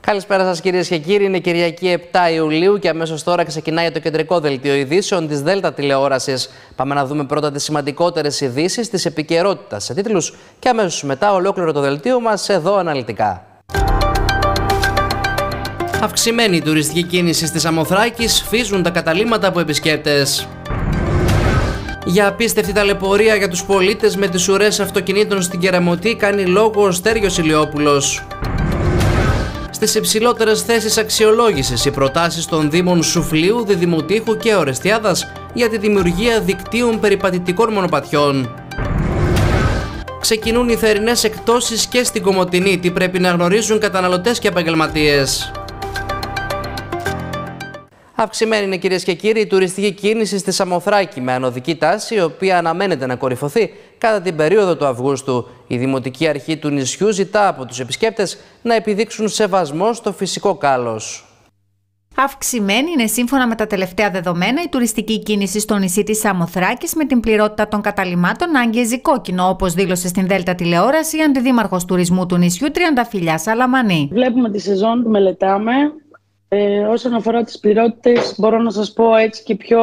Καλησπέρα σας κυρίες και κύριοι. Είναι Κυριακή 7 Ιουλίου και αμέσως τώρα ξεκινάει το κεντρικό δελτίο ειδήσεων της ΔΕΛΤΑ τηλεόρασης. Πάμε να δούμε πρώτα τις σημαντικότερες ειδήσεις της επικαιρότητας σε τίτλους και αμέσως μετά ολόκληρο το δελτίο μας εδώ αναλυτικά. Αυξημένη τουριστική κίνηση στη Σαμοθράκης, φύζουν τα καταλύματα από επισκέπτες. Για απίστευτη ταλαιπωρία για τους πολίτες με τις ουρές αυτοκινήτων στην Κεραμωτή κάνει λόγο ο Στέργιος Ηλιόπουλος. Στις υψηλότερες θέσεις αξιολόγησης οι προτάσεις των Δήμων Σουφλίου, Διδημοτήχου και Ορεστιάδας για τη δημιουργία δικτύων περιπατητικών μονοπατιών. Ξεκινούν οι θερινές εκπτώσεις και στην Κομοτηνή, τι πρέπει να γνωρίζουν καταναλωτές και επαγγελματίες. Αυξημένη είναι, κυρίες και κύριοι, η τουριστική κίνηση στη Σαμοθράκη με ανωδική τάση, η οποία αναμένεται να κορυφωθεί κατά την περίοδο του Αυγούστου. Η Δημοτική Αρχή του νησιού ζητά από τους επισκέπτες να επιδείξουν σεβασμό στο φυσικό κάλος. Αυξημένη είναι, σύμφωνα με τα τελευταία δεδομένα, η τουριστική κίνηση στο νησί της Σαμοθράκης, με την πληρότητα των καταλυμάτων να αγγίζει κόκκινο, όπως δήλωσε στην ΔΕΛΤΑ τηλεόραση η Αντιδήμαρχος Τουρισμού του νησιού, Τριανταφυλλιά Σαλαμανή. Βλέπουμε τη σεζόν που μελετάμε. Όσον αφορά τις πληρότητες, μπορώ να σας πω έτσι και πιο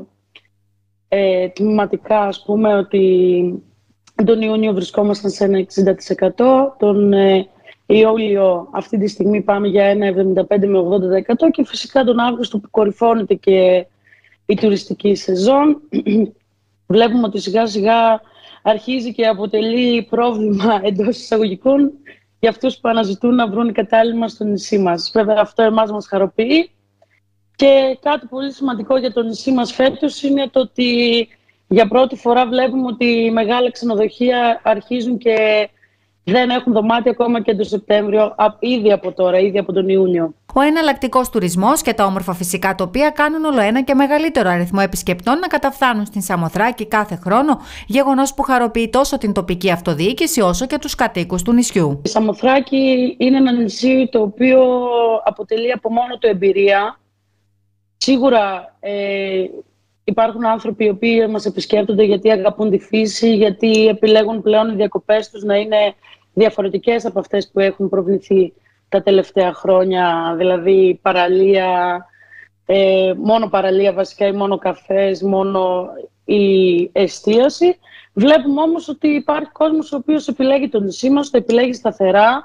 τμηματικά, ας πούμε, ότι τον Ιούνιο βρισκόμασταν σε ένα 60%, τον Ιούλιο αυτή τη στιγμή πάμε για ένα 75 με 80% και φυσικά τον Αύγουστο που κορυφώνεται και η τουριστική σεζόν. Βλέπουμε ότι σιγά σιγά αρχίζει και αποτελεί πρόβλημα εντός εισαγωγικών για αυτούς που αναζητούν να βρουν κατάλημα στο νησί μας. Βέβαια αυτό εμάς μας χαροποιεί. Και κάτι πολύ σημαντικό για το νησί μας φέτος είναι το ότι για πρώτη φορά βλέπουμε ότι οι μεγάλα ξενοδοχεία αρχίζουν και δεν έχουν δωμάτια ακόμα και τον Σεπτέμβριο, ήδη από τώρα, ήδη από τον Ιούνιο. Ο εναλλακτικός τουρισμός και τα όμορφα φυσικά τοπία κάνουν όλο ένα και μεγαλύτερο αριθμό επισκεπτών να καταφθάνουν στην Σαμοθράκη κάθε χρόνο, γεγονός που χαροποιεί τόσο την τοπική αυτοδιοίκηση όσο και τους κατοίκους του νησιού. Η Σαμοθράκη είναι ένα νησί το οποίο αποτελεί από μόνο του εμπειρία. Σίγουρα υπάρχουν άνθρωποι οι οποίοι μας επισκέπτονται γιατί αγαπούν τη φύση, γιατί επιλέγουν πλέον οι διακοπές τους να είναι διαφορετικές από αυτές που έχουν προβληθεί τα τελευταία χρόνια, δηλαδή παραλία, μόνο παραλία βασικά ή μόνο καφές, μόνο η εστίαση. Βλέπουμε όμως ότι υπάρχει κόσμος ο οποίος επιλέγει το νησί μας, το επιλέγει σταθερά.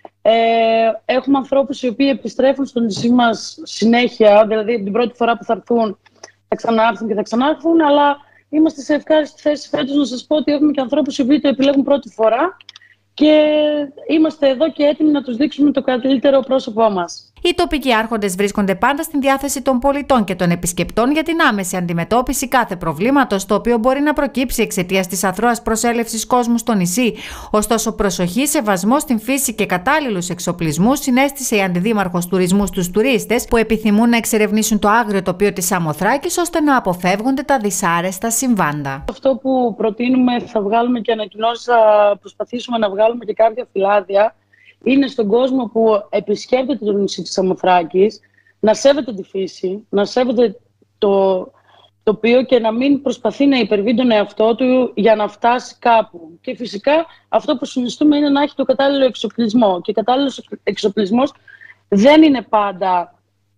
Έχουμε ανθρώπους οι οποίοι επιστρέφουν στο νησί μας συνέχεια, δηλαδή την πρώτη φορά που θα έρθουν θα ξανάρθουν και θα ξανάρθουν, αλλά είμαστε σε ευχάριστη θέση φέτος να σας πω ότι έχουμε και ανθρώπους οι οποίοι το επιλέγουν πρώτη φορά και είμαστε εδώ και έτοιμοι να τους δείξουμε το καλύτερο πρόσωπό μας. Οι τοπικοί άρχοντες βρίσκονται πάντα στην διάθεση των πολιτών και των επισκεπτών για την άμεση αντιμετώπιση κάθε προβλήματος, το οποίο μπορεί να προκύψει εξαιτίας της αθρώας προσέλευσης κόσμου στο νησί. Ωστόσο, προσοχή, σεβασμό στην φύση και κατάλληλους εξοπλισμούς συνέστησε η Αντιδήμαρχος Τουρισμού στους τουρίστες που επιθυμούν να εξερευνήσουν το άγριο τοπίο της Σαμοθράκης ώστε να αποφεύγονται τα δυσάρεστα συμβάντα. Αυτό που προτείνουμε, θα βγάλουμε και ανακοινώσεις, θα προσπαθήσουμε να βγάλουμε και κάποια φυλάδια. Είναι στον κόσμο που επισκέπτεται το νησί της Σαμοθράκης να σέβεται τη φύση, να σέβεται το τοπίο και να μην προσπαθεί να υπερβεί τον εαυτό του για να φτάσει κάπου. Και φυσικά αυτό που συνιστούμε είναι να έχει το κατάλληλο εξοπλισμό. Και ο κατάλληλος εξοπλισμός δεν είναι πάντα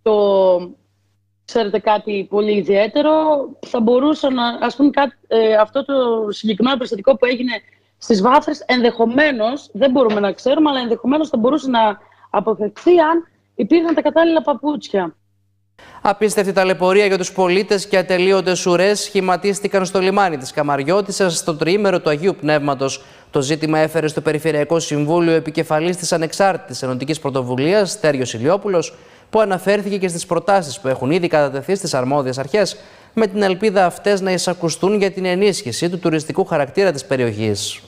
ξέρετε, κάτι πολύ ιδιαίτερο. Θα μπορούσα να, ας πούμε, αυτό το συγκεκριμένο περιστατικό που έγινε στις Βάθρες, ενδεχομένως, δεν μπορούμε να ξέρουμε, αλλά ενδεχομένως θα μπορούσε να αποφευχθεί αν υπήρχαν τα κατάλληλα παπούτσια. Απίστευτη ταλαιπωρία για τους πολίτες και ατελείωτες ουρές σχηματίστηκαν στο λιμάνι της Καμαριώτισσας στο τριήμερο του Αγίου Πνεύματος. Το ζήτημα έφερε στο Περιφερειακό Συμβούλιο επικεφαλής της Ανεξάρτητης Ενωτικής Πρωτοβουλίας, Στέργιος Ηλιόπουλος, που αναφέρθηκε και στις προτάσεις που έχουν ήδη κατατεθεί στις αρμόδιες αρχές, με την ελπίδα αυτές να εισακουστούν για την ενίσχυση του τουριστικού χαρακτήρα της περιοχής.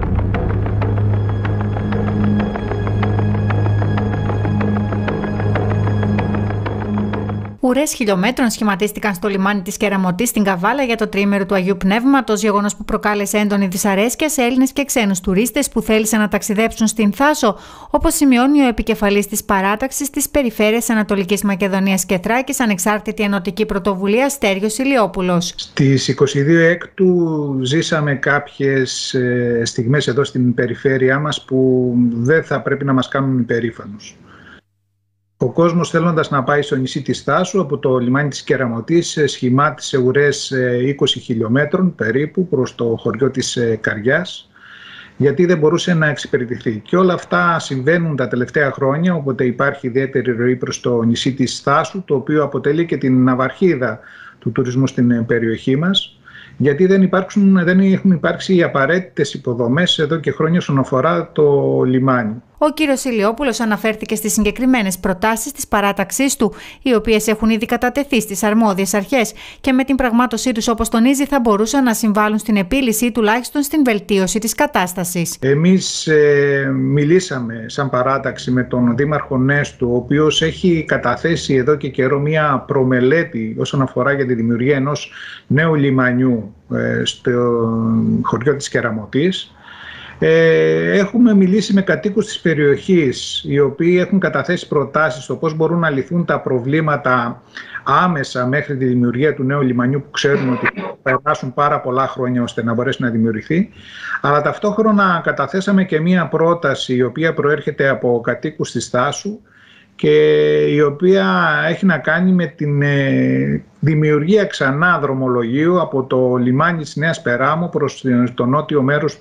Ουρές χιλιόμετρων σχηματίστηκαν στο λιμάνι της Κεραμωτής στην Καβάλα για το τριήμερο του Αγίου Πνεύματος, γεγονός που προκάλεσε έντονη δυσαρέσκεια σε Έλληνες και ξένους τουρίστες που θέλησαν να ταξιδέψουν στην Θάσο, όπως σημειώνει ο επικεφαλής της παράταξης της Περιφέρειας Ανατολικής Μακεδονίας και Θράκης, Ανεξάρτητη Ενωτική Πρωτοβουλία, Στέργιος Ηλιόπουλος. Στις 22 Έκτου ζήσαμε κάποιες στιγμές εδώ στην περιφέρειά μας που δεν θα πρέπει να μας κάνουν υπερήφανους. Ο κόσμος θέλοντας να πάει στο νησί της Θάσου από το λιμάνι της Κεραμωτής σχημάτισε ουρές 20 χιλιόμετρων περίπου προς το χωριό της Καριάς, γιατί δεν μπορούσε να εξυπηρετηθεί. Και όλα αυτά συμβαίνουν τα τελευταία χρόνια, οπότε υπάρχει ιδιαίτερη ροή προς το νησί της Θάσου, το οποίο αποτελεί και την ναυαρχίδα του τουρισμού στην περιοχή μας, γιατί δεν έχουν υπάρξει οι απαραίτητες υποδομές εδώ και χρόνια όσον αφορά το λιμάνι. Ο κύριος Ηλιόπουλος αναφέρθηκε στις συγκεκριμένες προτάσεις της παράταξής του, οι οποίες έχουν ήδη κατατεθεί στις αρμόδιες αρχές και με την πραγμάτωσή τους, όπως τονίζει, θα μπορούσαν να συμβάλλουν στην επίλυση ή τουλάχιστον στην βελτίωση της κατάστασης. Εμείς μιλήσαμε σαν παράταξη με τον Δήμαρχο Νέστου, ο οποίος έχει καταθέσει εδώ και καιρό μία προμελέτη όσον αφορά για τη δημιουργία ενός νέου λιμανιού στο χωριό της Κεραμωτής. Έχουμε μιλήσει με κατοίκους της περιοχής, οι οποίοι έχουν καταθέσει προτάσεις στο πώς μπορούν να λυθούν τα προβλήματα άμεσα μέχρι τη δημιουργία του νέου λιμανιού, που ξέρουμε ότι θα περάσουν πάρα πολλά χρόνια ώστε να μπορέσει να δημιουργηθεί. Αλλά ταυτόχρονα καταθέσαμε και μία πρόταση η οποία προέρχεται από κατοίκους της Θάσου και η οποία έχει να κάνει με την δημιουργία ξανά δρομολογίου από το λιμάνι της Νέας Περάμου προς το νότιο μέρος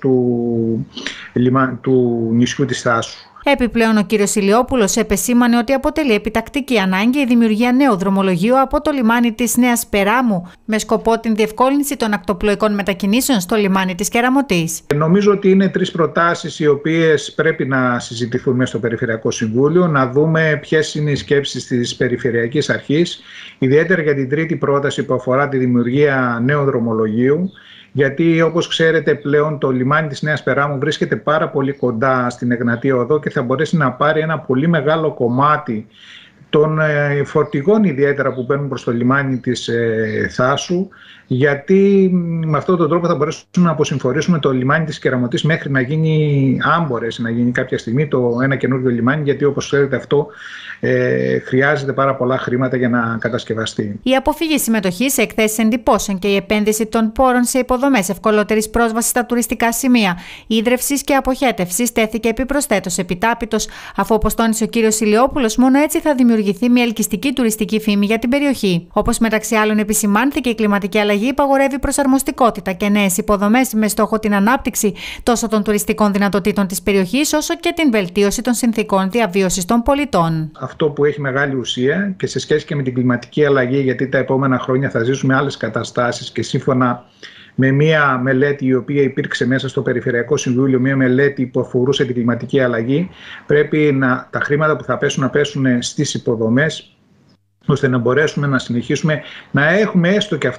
του νησιού της Θάσου. Επιπλέον, ο κύριος Ηλιόπουλος επεσήμανε ότι αποτελεί επιτακτική ανάγκη η δημιουργία νέου δρομολογίου από το λιμάνι της Νέας Περάμου, με σκοπό την διευκόλυνση των ακτοπλοϊκών μετακινήσεων στο λιμάνι της Κεραμωτής. Νομίζω ότι είναι 3 προτάσεις οι οποίες πρέπει να συζητηθούν μέσα στο Περιφερειακό Συμβούλιο, να δούμε ποιες είναι οι σκέψεις της Περιφερειακής Αρχής, ιδιαίτερα για την τρίτη πρόταση που αφορά τη δημιουργία νέου δρομολογίου. Γιατί, όπως ξέρετε, πλέον το λιμάνι της Νέας Περάμου βρίσκεται πάρα πολύ κοντά στην Εγνατία Οδό και θα μπορέσει να πάρει ένα πολύ μεγάλο κομμάτι των φορτηγών, ιδιαίτερα που μπαίνουν προς το λιμάνι της Θάσου, γιατί με αυτόν τον τρόπο θα μπορέσουμε να αποσυμφορήσουμε το λιμάνι της Κεραμωτής μέχρι να γίνει, αν μπορέσει να γίνει κάποια στιγμή, ένα καινούργιο λιμάνι, γιατί όπως ξέρετε αυτό χρειάζεται πάρα πολλά χρήματα για να κατασκευαστεί. Η αποφυγή συμμετοχής σε εκθέσεις εντυπώσεων και η επένδυση των πόρων σε υποδομές ευκολότερης πρόσβασης στα τουριστικά σημεία ίδρευσης και αποχέτευσης τέθηκε επιπροσθέτως επιτάπητος, αφού, όπως τόνισε ο κύριος Ηλιόπουλος, μόνο έτσι θα δημιουργηθεί μια ελκυστική τουριστική φήμη για την περιοχή. Όπως μεταξύ άλλων επισημάνθηκε, η κλιματική αλλαγή υπαγορεύει προσαρμοστικότητα και νέες υποδομές με στόχο την ανάπτυξη τόσο των τουριστικών δυνατοτήτων της περιοχής, όσο και την βελτίωση των συνθήκων διαβίωσης των πολιτών. Αυτό που έχει μεγάλη ουσία και σε σχέση και με την κλιματική αλλαγή, γιατί τα επόμενα χρόνια θα ζήσουμε άλλες καταστάσεις και σύμφωνα με μία μελέτη η οποία υπήρξε μέσα στο Περιφερειακό Συμβούλιο, μία μελέτη που αφορούσε την κλιματική αλλαγή, πρέπει τα χρήματα που θα πέσουν στις υποδομές, ώστε να μπορέσουμε να συνεχίσουμε να έχουμε έστω και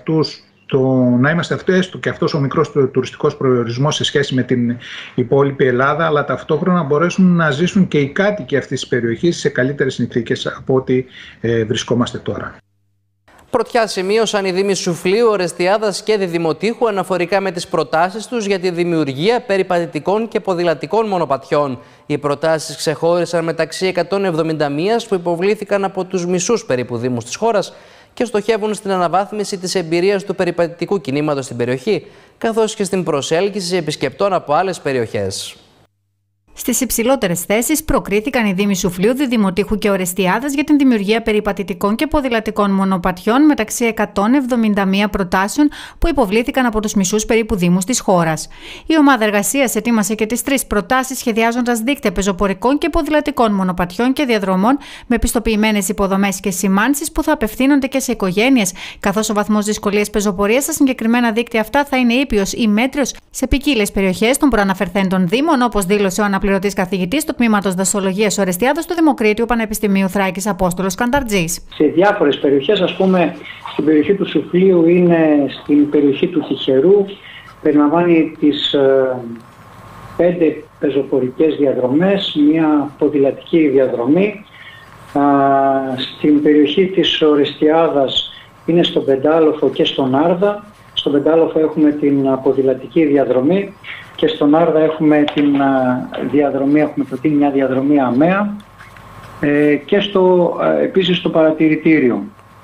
να είμαστε έστω και αυτός ο μικρός τουριστικός προορισμός σε σχέση με την υπόλοιπη Ελλάδα, αλλά ταυτόχρονα να μπορέσουν να ζήσουν και οι κάτοικοι αυτής της περιοχής σε καλύτερες συνθήκες από ό,τι βρισκόμαστε τώρα. Πρωτιά σημείωσαν οι Δήμοι Σουφλίου, Ορεστιάδας και Διδημοτήχου αναφορικά με τις προτάσεις τους για τη δημιουργία περιπατητικών και ποδηλατικών μονοπατιών. Οι προτάσεις ξεχώρισαν μεταξύ 171 που υποβλήθηκαν από τους μισούς περίπου Δήμους της χώρας και στοχεύουν στην αναβάθμιση της εμπειρίας του περιπατητικού κινήματος στην περιοχή, καθώς και στην προσέλκυση επισκεπτών από άλλες περιοχές. Στις υψηλότερες θέσεις προκρίθηκαν οι Δήμοι Σουφλίου, Διδημοτήχου και Ορεστιάδας για την δημιουργία περιπατητικών και ποδηλατικών μονοπατιών μεταξύ 171 προτάσεων που υποβλήθηκαν από τους μισούς περίπου Δήμους της χώρας. Η ομάδα εργασίας ετοίμασε και τις 3 προτάσεις, σχεδιάζοντας δίκτυα πεζοπορικών και ποδηλατικών μονοπατιών και διαδρομών με πιστοποιημένες υποδομές και σημάνσεις που θα απευθύνονται και σε οικογένειες, καθώς ο βαθμός δυσκολίας πεζοπορίας στα συγκεκριμένα δίκτυα αυτά θα είναι ήπιος ή μέτριος σε ποικίλες περιοχές των προαναφερθέντων Δήμων, όπως δήλωσε ο αναπληρωτής καθηγητής του Τμήματος Δασολογίας Ορεστιάδος του Δημοκρίτιου Πανεπιστημίου Θράκης Απόστολος Κανταρτζής. Σε διάφορες περιοχές, ας πούμε, στην περιοχή του Σουφλίου είναι στην περιοχή του Τυχερού, περιλαμβάνει τις 5 πεζοπορικές διαδρομές, μια ποδηλατική διαδρομή. Στην περιοχή της Ορεστιάδας είναι στον Πεντάλοφο και στον Άρδα. Στον Πεντάλοφο έχουμε την ποδηλατική διαδρομή και στον Άρδα έχουμε την διαδρομή, έχουμε προτείνει μια διαδρομή αμαία και επίσης στο παρατηρητήριο.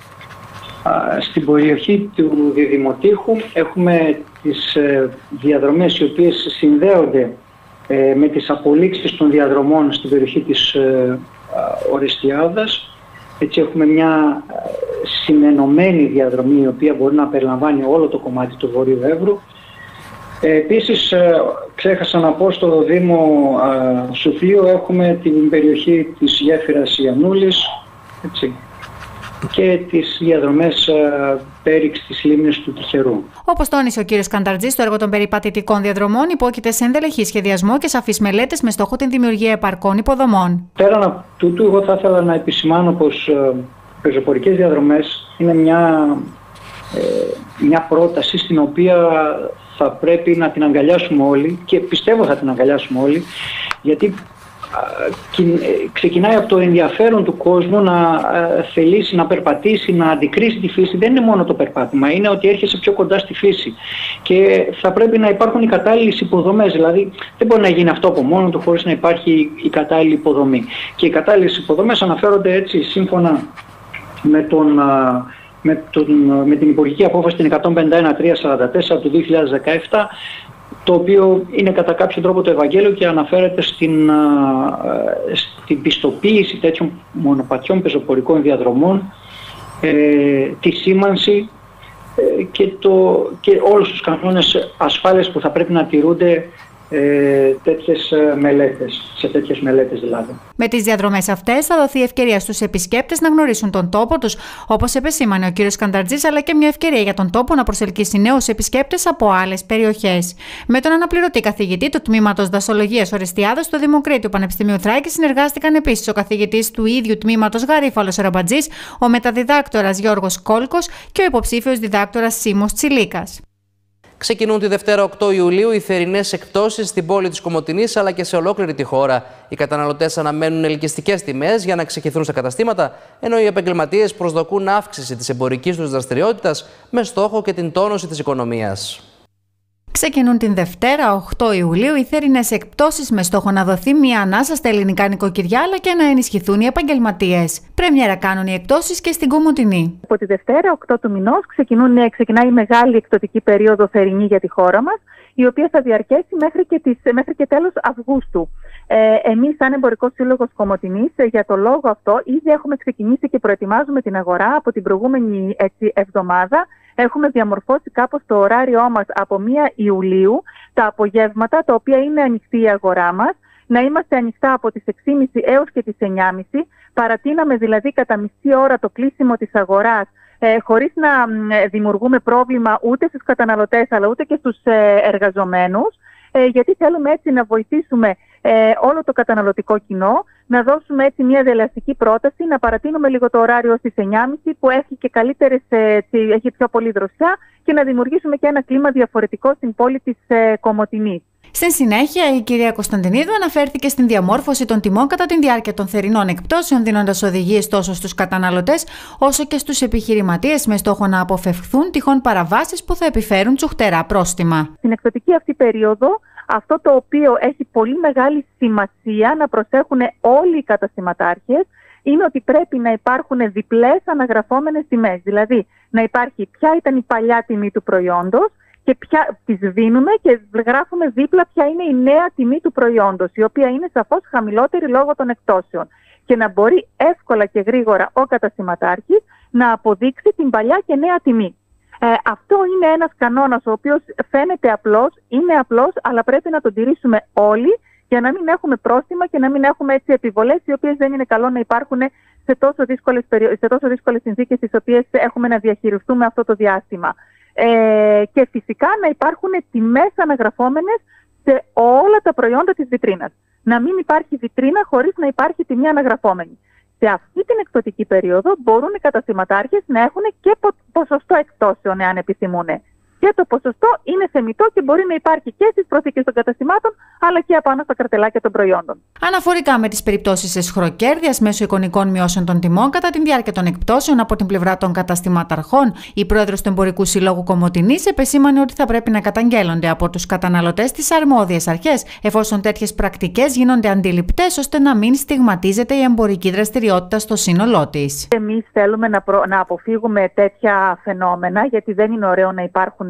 Στην περιοχή του Διδημοτήχου έχουμε τις διαδρομές οι οποίες συνδέονται με τις απολύξεις των διαδρομών στην περιοχή της Ορεστιάδας Έτσι έχουμε μια συνενωμένη διαδρομή η οποία μπορεί να περιλαμβάνει όλο το κομμάτι του Βορείου Εύρου. Επίσης, ξέχασα να πω, στο Δήμο Σουφλίου έχουμε την περιοχή της γέφυρας Ιαννούλης, έτσι, και τις διαδρομές πέριξ της λίμνης του Τυχερού. Όπως τόνισε ο κ. Κανταρτζής, το έργο των περιπατητικών διαδρομών υπόκειται σε ενδελεχή σχεδιασμό και σαφείς μελέτες με στόχο την δημιουργία επαρκών υποδομών. Πέραν από τούτου, εγώ θα ήθελα να επισημάνω πως οι πεζοπορικές διαδρομές είναι μια πρόταση στην οποία θα πρέπει να την αγκαλιάσουμε όλοι, και πιστεύω θα την αγκαλιάσουμε όλοι, γιατί ξεκινάει από το ενδιαφέρον του κόσμου να θελήσει να περπατήσει, να αντικρίσει τη φύση. Δεν είναι μόνο το περπάτημα, είναι ότι έρχεσαι πιο κοντά στη φύση και θα πρέπει να υπάρχουν οι κατάλληλες υποδομές. Δηλαδή δεν μπορεί να γίνει αυτό από μόνο του χωρίς να υπάρχει η κατάλληλη υποδομή, και οι κατάλληλες υποδομές αναφέρονται έτσι σύμφωνα με την Υπουργική Απόφαση την 151-344 του 2017, το οποίο είναι κατά κάποιο τρόπο το Ευαγγέλιο και αναφέρεται στην πιστοποίηση τέτοιων μονοπατιών πεζοπορικών διαδρομών, τη σήμανση και όλους τους κανόνες ασφάλειας που θα πρέπει να τηρούνται σε τέτοιες μελέτες δηλαδή. Με τις διαδρομές αυτές θα δοθεί ευκαιρία στους επισκέπτες να γνωρίσουν τον τόπο τους, όπως επεσήμανε ο κ. Κανταρτζής, αλλά και μια ευκαιρία για τον τόπο να προσελκύσει νέους επισκέπτες από άλλες περιοχές. Με τον αναπληρωτή καθηγητή του Τμήματος Δασολογίας Ορεστιάδος του Δημοκρίτιου Πανεπιστημίου Θράκης συνεργάστηκαν επίσης ο καθηγητής του ίδιου τμήματος Γαρίφαλος Ραμπατζής, ο μεταδιδάκτορας Γιώργος Κόλκος και ο υποψήφιος διδάκτορας Σίμος Τσιλίκας. Ξεκινούν τη Δευτέρα 8 Ιουλίου οι θερινές εκπτώσεις στην πόλη της Κομοτηνής αλλά και σε ολόκληρη τη χώρα. Οι καταναλωτές αναμένουν ελκυστικές τιμές για να ξεχυθούν στα καταστήματα, ενώ οι επαγγελματίες προσδοκούν αύξηση της εμπορικής τους δραστηριότητας με στόχο και την τόνωση της οικονομίας. Ξεκινούν την Δευτέρα 8 Ιουλίου οι θερινές εκπτώσεις με στόχο να δοθεί μια ανάσα στα ελληνικά νοικοκυριά αλλά και να ενισχυθούν οι επαγγελματίες. Πρέμιερα κάνουν οι εκπτώσεις και στην Κομοτηνή. Από τη Δευτέρα 8 του μηνός ξεκινάει η μεγάλη εκπτωτική περίοδο θερινή για τη χώρα μας, η οποία θα διαρκέσει μέχρι και τέλος Αυγούστου. Εμείς, σαν Εμπορικός Σύλλογος Κομοτηνής, για το λόγο αυτό, ήδη έχουμε ξεκινήσει και προετοιμάζουμε την αγορά από την προηγούμενη εβδομάδα. Έχουμε διαμορφώσει κάπως το ωράριό μας από 1 Ιουλίου, τα απογεύματα, τα οποία είναι ανοιχτή η αγορά μας, να είμαστε ανοιχτά από τις 6.30 έως και τις 9.30. Παρατείναμε δηλαδή κατά μισή ώρα το κλείσιμο της αγοράς, χωρίς να δημιουργούμε πρόβλημα ούτε στους καταναλωτές αλλά ούτε και στους εργαζομένους, γιατί θέλουμε έτσι να βοηθήσουμε όλο το καταναλωτικό κοινό, να δώσουμε έτσι μια δελεαστική πρόταση, να παρατείνουμε λίγο το ωράριο στις 9.30 που έχει και έχει πιο πολύ δροσιά, και να δημιουργήσουμε και ένα κλίμα διαφορετικό στην πόλη της Κομοτηνής. Στην συνέχεια, η κυρία Κωνσταντινίδου αναφέρθηκε στην διαμόρφωση των τιμών κατά τη διάρκεια των θερινών εκπτώσεων, δίνοντας οδηγίες τόσο στους καταναλωτές όσο και στους επιχειρηματίες με στόχο να αποφευχθούν τυχόν παραβάσεις που θα επιφέρουν τσουχτερά πρόστιμα. Στην εκπτωτική αυτή περίοδο, αυτό το οποίο έχει πολύ μεγάλη σημασία να προσέχουν όλοι οι καταστηματάρχες είναι ότι πρέπει να υπάρχουν διπλές αναγραφόμενες τιμές. Δηλαδή, να υπάρχει ποια ήταν η παλιά τιμή του προϊόντος και ποια τις δίνουμε και γράφουμε δίπλα ποια είναι η νέα τιμή του προϊόντος, η οποία είναι σαφώς χαμηλότερη λόγω των εκπτώσεων. Και να μπορεί εύκολα και γρήγορα ο καταστηματάρχης να αποδείξει την παλιά και νέα τιμή. Αυτό είναι ένας κανόνας ο οποίος φαίνεται απλός, είναι απλός, αλλά πρέπει να τον τηρήσουμε όλοι για να μην έχουμε πρόστιμα και να μην έχουμε έτσι επιβολές, οι οποίες δεν είναι καλό να υπάρχουν σε τόσο δύσκολες συνθήκες τις οποίες έχουμε να διαχειριστούμε αυτό το διάστημα. Και φυσικά να υπάρχουν τιμές αναγραφόμενες σε όλα τα προϊόντα της βιτρίνας. Να μην υπάρχει βιτρίνα χωρίς να υπάρχει τιμή αναγραφόμενη. Σε αυτή την εκπτωτική περίοδο μπορούν οι καταστηματάρχες να έχουν και ποσοστό εκπτώσεων, εάν επιθυμούν. Και το ποσοστό είναι θεμιτό και μπορεί να υπάρχει και στις προθήκες των καταστημάτων, αλλά και απάνω στα καρτελάκια των προϊόντων. Αναφορικά με τις περιπτώσεις εσχροκέρδειας μέσω εικονικών μειώσεων των τιμών κατά τη διάρκεια των εκπτώσεων από την πλευρά των καταστηματαρχών, η πρόεδρος του Εμπορικού Συλλόγου Κομοτηνής επεσήμανε ότι θα πρέπει να καταγγέλλονται από τους καταναλωτές τις αρμόδιες αρχές, εφόσον τέτοιες πρακτικές γίνονται αντιληπτές, ώστε να μην στιγματίζεται η εμπορική δραστηριότητα στο σύνολό της. Εμείς θέλουμε να αποφύγουμε τέτοια φαινόμενα, γιατί δεν είναι ωραίο να υπάρχουν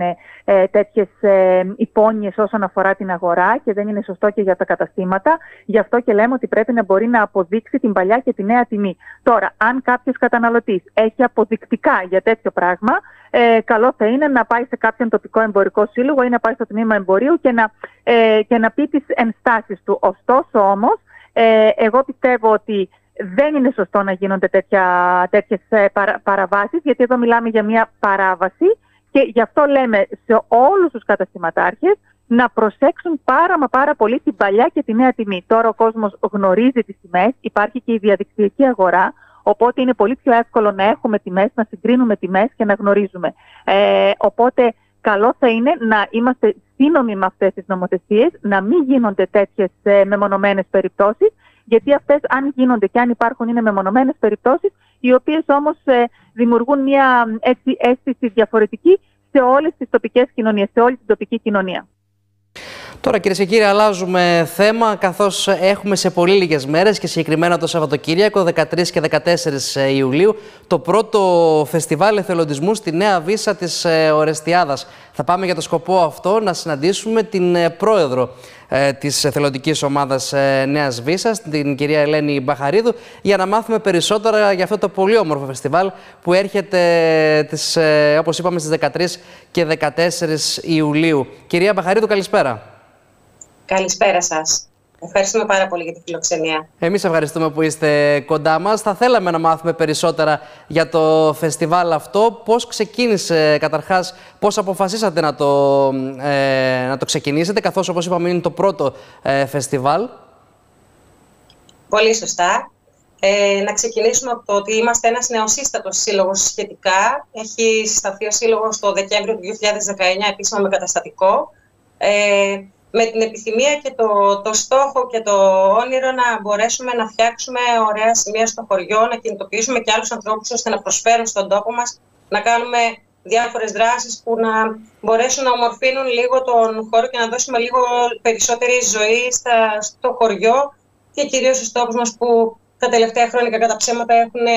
τέτοιες υπόνοιες όσον αφορά την αγορά και δεν είναι σωστό και για τα καταστήματα. Γι' αυτό και λέμε ότι πρέπει να μπορεί να αποδείξει την παλιά και τη νέα τιμή. Τώρα, αν κάποιος καταναλωτής έχει αποδεικτικά για τέτοιο πράγμα, καλό θα είναι να πάει σε κάποιον τοπικό εμπορικό σύλλογο ή να πάει στο τμήμα εμπορίου και να πει τις ενστάσεις του. Ωστόσο όμως, εγώ πιστεύω ότι δεν είναι σωστό να γίνονται τέτοιες παραβάσεις, γιατί εδώ μιλάμε για μια παράβαση και γι' αυτό λέμε σε όλους τους καταστηματάρχες να προσέξουν πάρα πολύ την παλιά και τη νέα τιμή. Τώρα ο κόσμος γνωρίζει τις τιμές, υπάρχει και η διαδικτυακή αγορά, οπότε είναι πολύ πιο εύκολο να έχουμε τιμές, να συγκρίνουμε τιμές και να γνωρίζουμε. Οπότε καλό θα είναι να είμαστε σύνομοι με αυτές τις νομοθεσίες, να μην γίνονται τέτοιες μεμονωμένες περιπτώσεις, γιατί αυτές, αν γίνονται και αν υπάρχουν, είναι μεμονωμένες περιπτώσεις, οι οποίες όμως δημιουργούν μια αίσθηση διαφορετική σε όλες τις τοπικές κοινωνίες, σε όλη την τοπική κοινωνία. Τώρα, κυρίες και κύριοι, αλλάζουμε θέμα, καθώς έχουμε σε πολύ λίγες μέρες και συγκεκριμένα το Σαββατοκύριακο 13 και 14 Ιουλίου το πρώτο φεστιβάλ εθελοντισμού στη Νέα Βύσσα της Ορεστιάδας. Θα πάμε για το σκοπό αυτό να συναντήσουμε την πρόεδρο της εθελοντικής ομάδας Νέας Βύσσας, την κυρία Ελένη Μπαχαρίδου, για να μάθουμε περισσότερα για αυτό το πολύ όμορφο φεστιβάλ που έρχεται, όπως είπαμε, στις 13 και 14 Ιουλίου. Κυρία Μπαχαρίδου, καλησπέρα. Καλησπέρα σας. Ευχαριστούμε πάρα πολύ για τη φιλοξενία. Εμείς ευχαριστούμε που είστε κοντά μας. Θα θέλαμε να μάθουμε περισσότερα για το φεστιβάλ αυτό. Πώς ξεκίνησε, καταρχάς, πώς αποφασίσατε να το ξεκινήσετε, καθώς, όπως είπαμε, είναι το πρώτο φεστιβάλ. Πολύ σωστά. Να ξεκινήσουμε από το ότι είμαστε ένας νεοσύστατος σύλλογος σχετικά. Έχει συσταθεί ο σύλλογος το Δεκέμβριο του 2019 επίσημα με καταστατικό. Με την επιθυμία και το στόχο και το όνειρο να μπορέσουμε να φτιάξουμε ωραία σημεία στο χωριό, να κινητοποιήσουμε και άλλους ανθρώπους ώστε να προσφέρουν στον τόπο μας, να κάνουμε διάφορες δράσεις που να μπορέσουν να ομορφύνουν λίγο τον χώρο και να δώσουμε λίγο περισσότερη ζωή στο χωριό και κυρίως στους τόπους μας που τα τελευταία χρόνια κατά τα ψέματα έχουν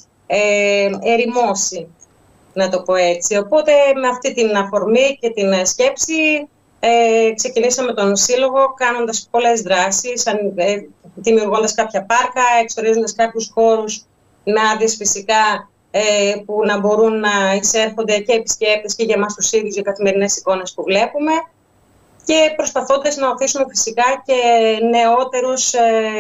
ερημώσει, να το πω έτσι. Οπότε με αυτή την αφορμή και την σκέψη ξεκινήσαμε τον Σύλλογο κάνοντας πολλές δράσεις, δημιουργώντας κάποια πάρκα, εξορίζοντας κάποιους χώρους με άδειες φυσικά που να μπορούν να εισέρχονται και επισκέπτες και για εμάς τους ίδιους για καθημερινές εικόνες που βλέπουμε και προσπαθώντας να οθήσουμε φυσικά και νεότερους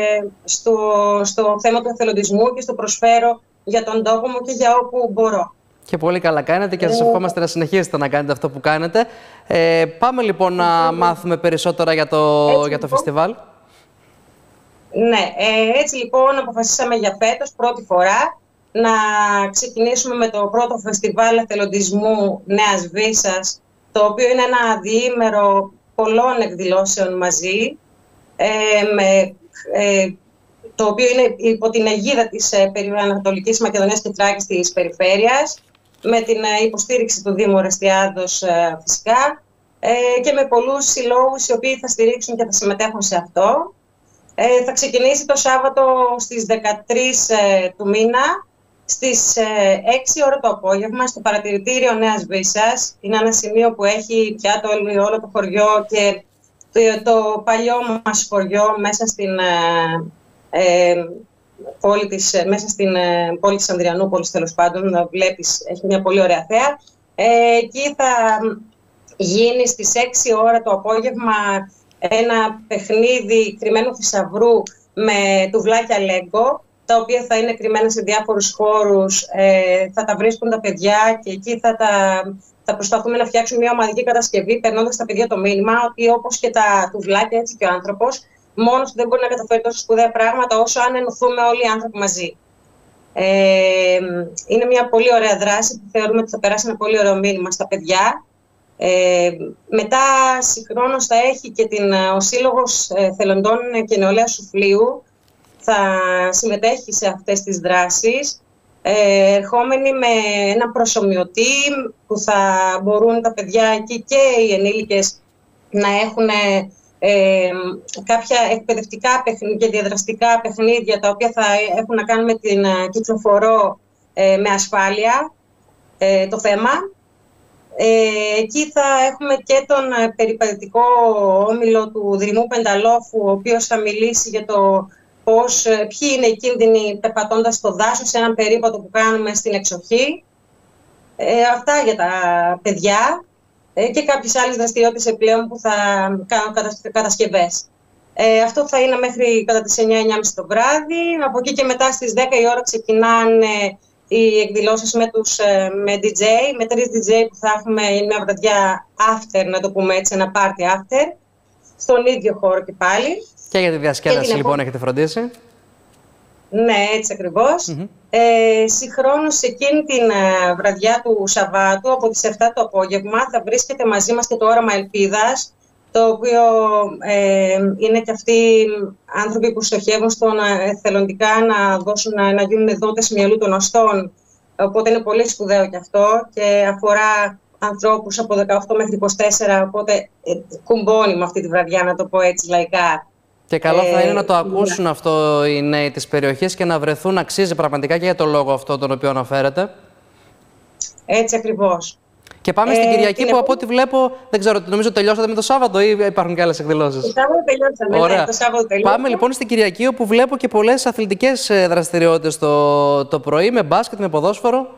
στο θέμα του εθελοντισμού και στο προσφέρω για τον τόπο μου και για όπου μπορώ. Και πολύ καλά κάνετε και σας ευχόμαστε να συνεχίσετε να κάνετε αυτό που κάνετε. Πάμε λοιπόν να μάθουμε περισσότερα για το φεστιβάλ. Ναι, έτσι λοιπόν αποφασίσαμε για φέτος πρώτη φορά να ξεκινήσουμε με το πρώτο φεστιβάλ εθελοντισμού Νέας Βύσσας, το οποίο είναι ένα διήμερο πολλών εκδηλώσεων μαζί, το οποίο είναι υπό την αιγίδα της Ανατολικής Μακεδονίας και Θράκης της Περιφέρειας, με την υποστήριξη του Δήμου Ορεστιάδος φυσικά και με πολλούς συλλόγους οι οποίοι θα στηρίξουν και θα συμμετέχουν σε αυτό. Θα ξεκινήσει το Σάββατο στις 13 του μήνα, στις 6 ώρα το απόγευμα, στο παρατηρητήριο Νέας Βύσσας. Είναι ένα σημείο που έχει πια όλο το χωριό και το παλιό μας χωριό μέσα στην μέσα στην πόλη της Ανδριανούπολης, τέλος πάντων, να βλέπεις, έχει μια πολύ ωραία θέα. Εκεί θα γίνει στις 6 ώρα το απόγευμα ένα παιχνίδι κρυμμένου θησαυρού με τουβλάκια Lego, τα οποία θα είναι κρυμμένα σε διάφορους χώρους, θα τα βρίσκουν τα παιδιά και εκεί θα προσπαθούμε να φτιάξουμε μια ομαδική κατασκευή, περνώντας στα παιδιά το μήνυμα ότι όπως και τα τουβλάκια, έτσι και ο άνθρωπος, μόνος δεν μπορεί να καταφέρει τόσο σπουδαία πράγματα όσο αν ενωθούμε όλοι οι άνθρωποι μαζί. Είναι μια πολύ ωραία δράση που θεωρούμε ότι θα περάσει ένα πολύ ωραίο μήνυμα στα παιδιά. Μετά συγχρόνως θα έχει και ο Σύλλογος Θελοντών και Νεολαίας Σουφλίου, θα συμμετέχει σε αυτές τις δράσεις, ερχόμενοι με ένα προσομοιωτή που θα μπορούν τα παιδιά εκεί και οι ενήλικες να έχουν κάποια εκπαιδευτικά και διαδραστικά παιχνίδια τα οποία θα έχουν να κάνουν με την κυκλοφορώ με ασφάλεια το θέμα. Εκεί θα έχουμε και τον περιπατητικό όμιλο του Δρυμού Πενταλόφου, ο οποίος θα μιλήσει για το ποιοι είναι οι κίνδυνοι περπατώντας στο δάσος, σε έναν περίπατο που κάνουμε στην εξοχή. Αυτά για τα παιδιά και κάποιες άλλες δραστηριότητες επιπλέον που θα κάνουν κατασκευές. Αυτό θα είναι μέχρι κατά τις 9-9.30 το βράδυ. Από εκεί και μετά στις 10 η ώρα ξεκινάνε οι εκδηλώσεις με DJ, με 3 DJ που θα έχουμε μια βραδιά after, να το πούμε έτσι, ένα party after, στον ίδιο χώρο και πάλι. Και για τη διασκέδαση λοιπόν έχετε φροντίσει. Ναι, έτσι ακριβώς. Συγχρόνως εκείνη την βραδιά του Σαββάτου, από τις 7 το απόγευμα, θα βρίσκεται μαζί μας και το Όραμα Ελπίδας, το οποίο είναι και αυτοί άνθρωποι που στοχεύουν στο εθελοντικά να γίνουν δότες μυαλού των οστών. Οπότε είναι πολύ σπουδαίο και αυτό και αφορά ανθρώπους από 18 μέχρι 24, οπότε κουμπώνει με αυτή τη βραδιά, να το πω έτσι λαϊκά. Και καλό θα είναι να το ακούσουν αυτό οι νέοι της περιοχής και να βρεθούν, αξίζει πραγματικά και για το λόγο αυτό τον οποίο αναφέρετε. Έτσι ακριβώς. Και πάμε στην Κυριακή που από ό,τι βλέπω, δεν ξέρω, νομίζω τελειώσατε με το Σάββατο ή υπάρχουν και άλλες εκδηλώσεις? Το Σάββατο τελειώσαμε. Ωραία. Ναι, το Σάββατο τελειώσαμε. Πάμε λοιπόν στην Κυριακή, όπου βλέπω και πολλές αθλητικές δραστηριότητες το πρωί, με μπάσκετ, με ποδόσφαιρο.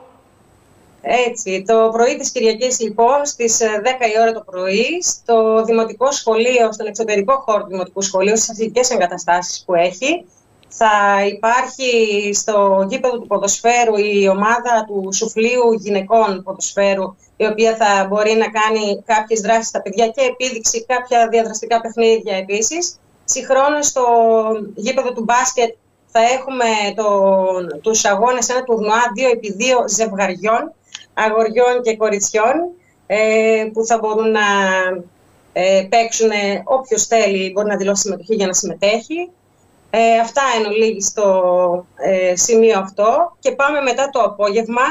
Έτσι, το πρωί της Κυριακής λοιπόν, στις 10 η ώρα το πρωί, στο Δημοτικό Σχολείο, στον εξωτερικό χώρο του Δημοτικού Σχολείου, στις αθλητικές εγκαταστάσεις που έχει, θα υπάρχει στο γήπεδο του ποδοσφαίρου η ομάδα του Σουφλίου Γυναικών Ποδοσφαίρου, η οποία θα μπορεί να κάνει κάποιες δράσεις στα παιδιά και επίδειξη κάποια διαδραστικά παιχνίδια επίσης. Συγχρόνως στο γήπεδο του μπάσκετ θα έχουμε τους αγώνες, ένα τουρνουά 2x2 ζευγαριών, αγοριών και κοριτσιών, που θα μπορούν να παίξουν, όποιος θέλει μπορεί να δηλώσει συμμετοχή για να συμμετέχει. Αυτά εν ολίγη στο σημείο αυτό και πάμε μετά το απόγευμα,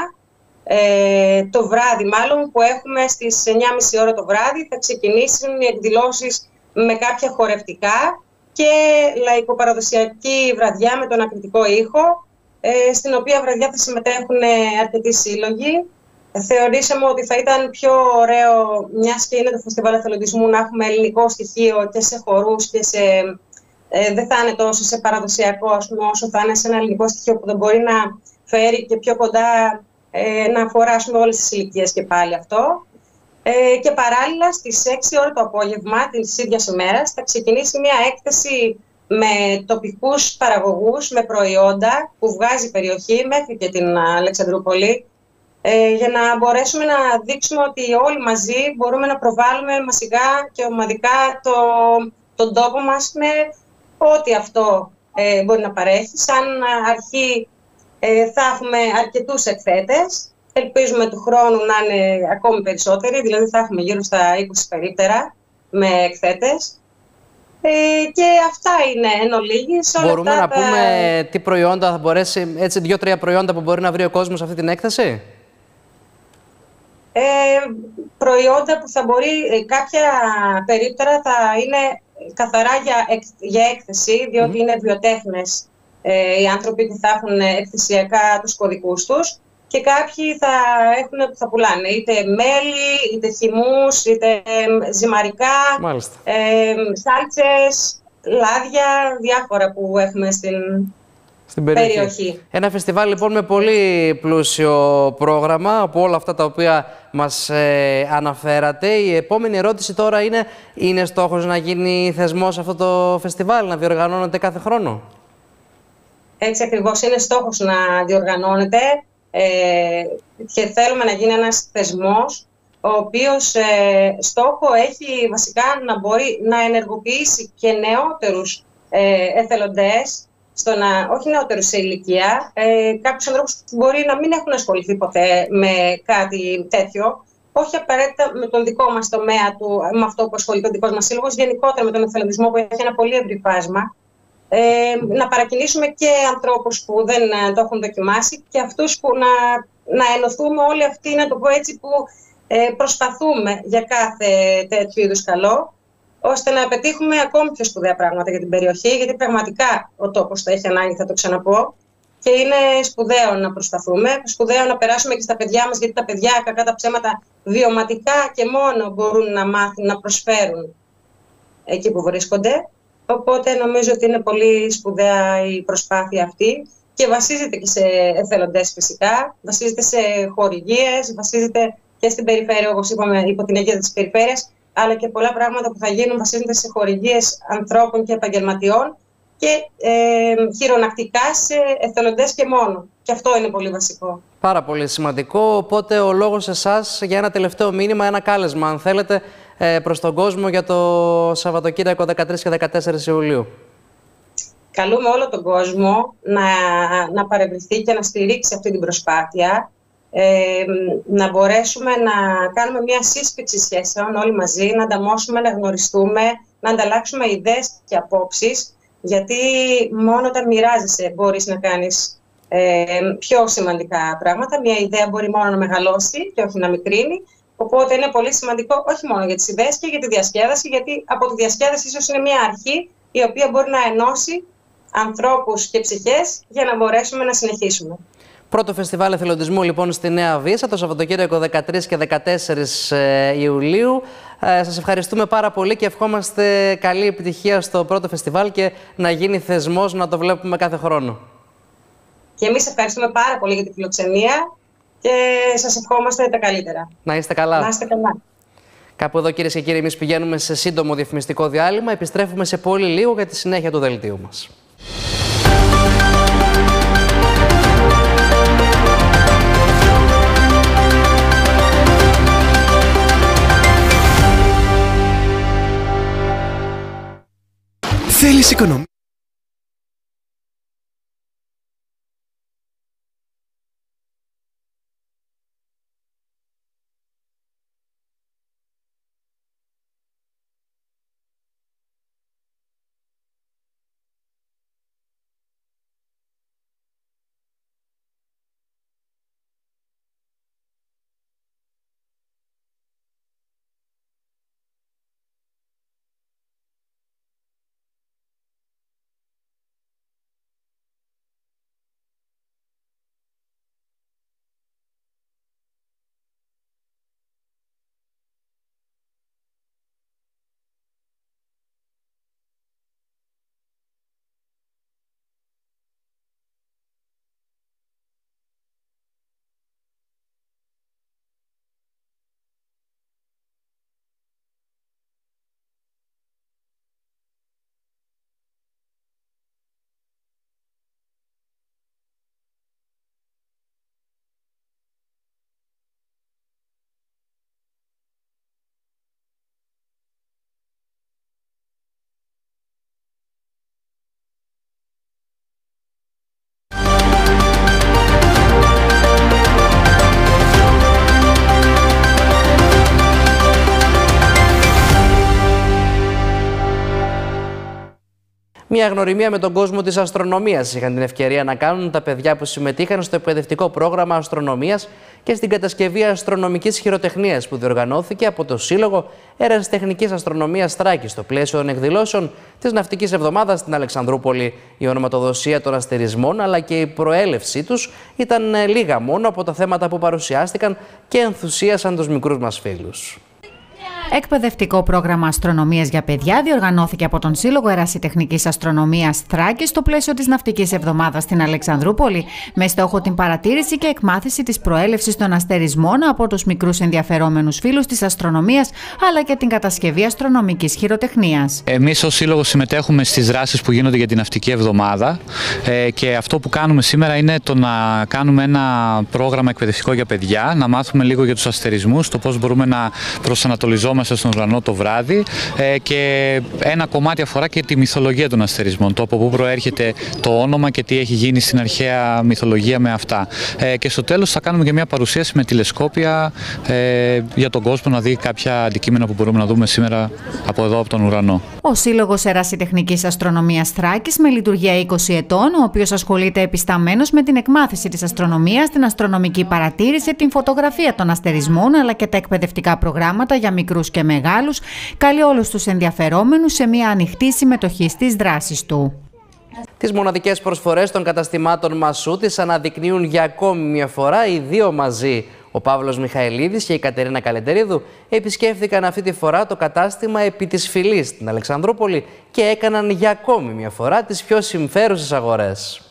το βράδυ μάλλον, που έχουμε στις 9.30 ώρα το βράδυ, θα ξεκινήσουν οι εκδηλώσεις με κάποια χορευτικά και λαϊκοπαραδοσιακή βραδιά με τον ακριτικό ήχο, στην οποία βραδιά θα συμμετέχουν αρκετοί σύλλογοι. Θεωρήσαμε ότι θα ήταν πιο ωραίο, μιας και είναι το φεστιβάλ εθελοντισμού, να έχουμε ελληνικό στοιχείο και σε χορούς και δεν θα είναι τόσο σε παραδοσιακό, ας πούμε, όσο θα είναι σε ένα ελληνικό στοιχείο που δεν μπορεί να φέρει και πιο κοντά, να αφοράσουμε όλες τις ηλικίες και πάλι αυτό. Και παράλληλα στις 6 ώρα το απόγευμα της ίδιας ημέρας θα ξεκινήσει μια έκθεση με τοπικούς παραγωγούς, με προϊόντα που βγάζει η περιοχή μέχρι και την Αλεξανδρούπολη, για να μπορέσουμε να δείξουμε ότι όλοι μαζί μπορούμε να προβάλλουμε μασικά και ομαδικά τον τόπο μας με ό,τι αυτό μπορεί να παρέχει. Σαν αρχή θα έχουμε αρκετούς εκθέτες. Ελπίζουμε του χρόνου να είναι ακόμη περισσότεροι, δηλαδή θα έχουμε γύρω στα 20 περίπτερα με εκθέτες. Και αυτά είναι εν ολίγης. Μπορούμε να πούμε τι προϊόντα θα μπορέσει, έτσι 2-3 προϊόντα που μπορεί να βρει ο κόσμος σε αυτή την έκθεση? Προϊόντα που θα μπορεί, κάποια περίπτερα θα είναι καθαρά για έκθεση, διότι είναι βιοτέχνες οι άνθρωποι που θα έχουν εκθεσιακά τους κωδικούς τους, και κάποιοι θα πουλάνε είτε μέλι, είτε χυμούς, είτε ζυμαρικά, σάλτσες, λάδια, διάφορα που έχουμε στην περιοχή. Ένα φεστιβάλ λοιπόν με πολύ πλούσιο πρόγραμμα από όλα αυτά τα οποία μας αναφέρατε. Η επόμενη ερώτηση τώρα είναι στόχος να γίνει θεσμός αυτό το φεστιβάλ, να διοργανώνεται κάθε χρόνο? Έτσι ακριβώς, είναι στόχος να διοργανώνεται και θέλουμε να γίνει ένας θεσμός ο οποίος στόχο έχει βασικά να μπορεί να ενεργοποιήσει και νεότερους εθελοντές, όχι νεότερους σε ηλικία, κάποιους ανθρώπους που μπορεί να μην έχουν ασχοληθεί ποτέ με κάτι τέτοιο, όχι απαραίτητα με τον δικό μας τομέα, με αυτό που ασχολείται ο δικός μας σύλλογος, γενικότερα με τον εθελοντισμό που έχει ένα πολύ ευρύ φάσμα. Να παρακινήσουμε και ανθρώπους που δεν το έχουν δοκιμάσει και αυτούς που να ενωθούμε όλοι αυτοί, να το πω έτσι, που προσπαθούμε για κάθε τέτοιου είδους καλό, ώστε να πετύχουμε ακόμη πιο σπουδαία πράγματα για την περιοχή, γιατί πραγματικά ο τόπος θα έχει ανάγκη, θα το ξαναπώ. Και είναι σπουδαίο να προσπαθούμε, σπουδαίο να περάσουμε και στα παιδιά μας, γιατί τα παιδιά, κακά τα ψέματα, βιωματικά και μόνο μπορούν να μάθουν, να προσφέρουν εκεί που βρίσκονται. Οπότε νομίζω ότι είναι πολύ σπουδαία η προσπάθεια αυτή και βασίζεται και σε εθελοντές φυσικά, βασίζεται σε χορηγίες, βασίζεται και στην περιφέρεια, όπως είπαμε, υπό την αιγίδα της περιφέρειας, αλλά και πολλά πράγματα που θα γίνουν βασίζονται σε χορηγίες ανθρώπων και επαγγελματιών και χειρονακτικά σε εθελοντές και μόνο. Και αυτό είναι πολύ βασικό. Πάρα πολύ σημαντικό. Οπότε ο λόγος εσάς για ένα τελευταίο μήνυμα, ένα κάλεσμα, αν θέλετε, προς τον κόσμο για το Σαββατοκύριακο 13 και 14 Ιουλίου. Καλούμε όλο τον κόσμο να παρευρεθεί και να στηρίξει αυτή την προσπάθεια. Να μπορέσουμε να κάνουμε μια σύσφυξη σχέσεων όλοι μαζί, να ανταμώσουμε, να γνωριστούμε, να ανταλλάξουμε ιδέες και απόψεις, γιατί μόνο όταν μοιράζεσαι μπορείς να κάνεις πιο σημαντικά πράγματα. Μια ιδέα μπορεί μόνο να μεγαλώσει και όχι να μικρύνει. Οπότε είναι πολύ σημαντικό όχι μόνο για τις ιδέες και για τη διασκέδαση, γιατί από τη διασκέδαση ίσως είναι μια αρχή η οποία μπορεί να ενώσει ανθρώπους και ψυχές για να μπορέσουμε να συνεχίσουμε. Πρώτο φεστιβάλ εθελοντισμού λοιπόν στη Νέα Βύσσα το Σαββατοκύριακο 13 και 14 Ιουλίου. Σας ευχαριστούμε πάρα πολύ και ευχόμαστε καλή επιτυχία στο πρώτο φεστιβάλ και να γίνει θεσμός να το βλέπουμε κάθε χρόνο. Και εμείς ευχαριστούμε πάρα πολύ για τη φιλοξενία και σας ευχόμαστε τα καλύτερα. Να είστε καλά. Να είστε καλά. Κάπου εδώ, κυρίες και κύριοι, εμείς πηγαίνουμε σε σύντομο διαφημιστικό διάλειμμα. Επιστρέφουμε σε πολύ λίγο για τη συνέχεια του δελτίου μας. Θέλεις οικονομία? Μια γνωριμία με τον κόσμο της αστρονομίας είχαν την ευκαιρία να κάνουν τα παιδιά που συμμετείχαν στο εκπαιδευτικό πρόγραμμα αστρονομίας και στην κατασκευή αστρονομικής χειροτεχνίας που διοργανώθηκε από το Σύλλογο Ερασιτεχνικής Αστρονομίας Θράκη στο πλαίσιο των εκδηλώσεων της Ναυτικής Εβδομάδας στην Αλεξανδρούπολη. Η ονοματοδοσία των αστερισμών αλλά και η προέλευσή τους ήταν λίγα μόνο από τα θέματα που παρουσιάστηκαν και ενθουσίασαν τους μικρούς μας φίλους. Εκπαιδευτικό πρόγραμμα αστρονομίας για παιδιά διοργανώθηκε από τον Σύλλογο Ερασιτεχνικής Αστρονομίας Θράκη στο πλαίσιο της Ναυτικής Εβδομάδας στην Αλεξανδρούπολη, με στόχο την παρατήρηση και εκμάθηση της προέλευσης των αστερισμών από τους μικρούς ενδιαφερόμενους φίλους της αστρονομίας, αλλά και την κατασκευή αστρονομικής χειροτεχνίας. Εμείς ως Σύλλογο συμμετέχουμε στις δράσεις που γίνονται για την Ναυτική Εβδομάδα και αυτό που κάνουμε σήμερα είναι το να κάνουμε ένα πρόγραμμα εκπαιδευτικό για παιδιά, να μάθουμε λίγο για τους αστερισμούς, το πώς μπορούμε να προσανατολιζόμαστε στον ουρανό το βράδυ και ένα κομμάτι αφορά και τη μυθολογία των αστερισμών, το από πού προέρχεται το όνομα και τι έχει γίνει στην αρχαία μυθολογία με αυτά. Και στο τέλος θα κάνουμε και μια παρουσίαση με τηλεσκόπια για τον κόσμο να δει κάποια αντικείμενα που μπορούμε να δούμε σήμερα από εδώ από τον ουρανό. Ο Σύλλογος Ερασιτεχνικής Αστρονομίας Θράκης, με λειτουργία 20 ετών, ο οποίος ασχολείται επισταμένος με την εκμάθηση της αστρονομίας, την αστρονομική παρατήρηση, την φωτογραφία των αστερισμών αλλά και τα εκπαιδευτικά προγράμματα για μικρούς και μεγάλους, καλεί όλους τους ενδιαφερόμενους σε μια ανοιχτή συμμετοχή στις δράσεις του. Τις μοναδικές προσφορές των καταστημάτων Μασούτης αναδεικνύουν για ακόμη μια φορά οι δύο μαζί. Ο Παύλος Μιχαηλίδης και η Κατερίνα Καλεντερίδου επισκέφθηκαν αυτή τη φορά το κατάστημα επί της Φυλής στην Αλεξανδρούπολη και έκαναν για ακόμη μια φορά τις πιο συμφέρουσες αγορές.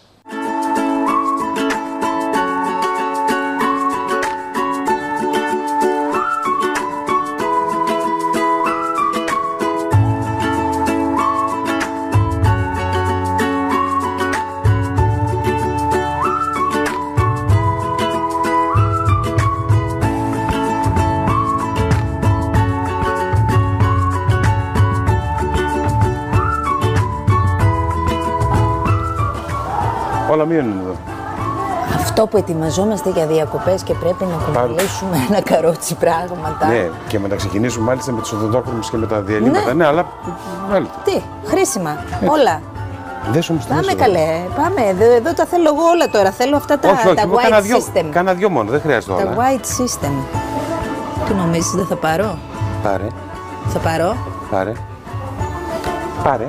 Όλα μείνουν εδώ. Αυτό που ετοιμαζόμαστε για διακοπές και πρέπει να κουβαλήσουμε ένα καρότσι πράγματα. Ναι, και να ξεκινήσουμε μάλιστα με τις οδοντόκρεμες και με τα διαλύματα. Ναι, αλλά βάλτε. Τι, χρήσιμα, όλα. Πάμε καλέ, πάμε. Εδώ τα θέλω εγώ όλα τώρα. Θέλω αυτά τα white system. Κάνα δυο μόνο, δεν χρειάζεται όλα. Τα white system. Τι νομίζεις, δεν θα πάρω? Πάρε. Θα πάρω. Πάρε. Πάρε.